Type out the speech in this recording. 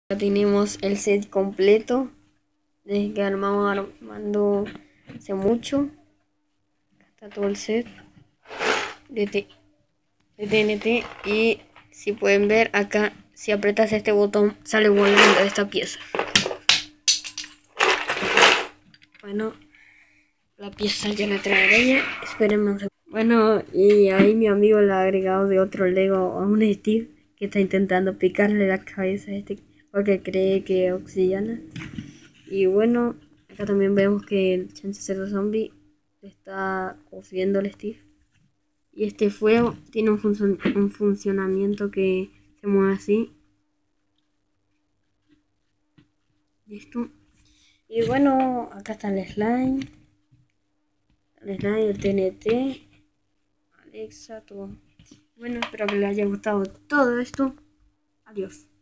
Ya tenemos el set completo desde que armando hace mucho. Acá está todo el set de TNT y si pueden ver acá, si apretas este botón sale volando esta pieza. Bueno, la pieza ya la traeré, espérenme un segundo. Bueno, y ahí mi amigo le ha agregado de otro Lego a un Steve que está intentando picarle la cabeza a este porque cree que es obsidiana. Y bueno, acá también vemos que el Chance Cerdo Zombie está cosiendo al Steve. Y este fuego tiene un funcionamiento que se mueve así. Listo. Y bueno, acá está el slime. El slime, el TNT. Alexa, todo. Bueno, espero que les haya gustado todo esto. Adiós.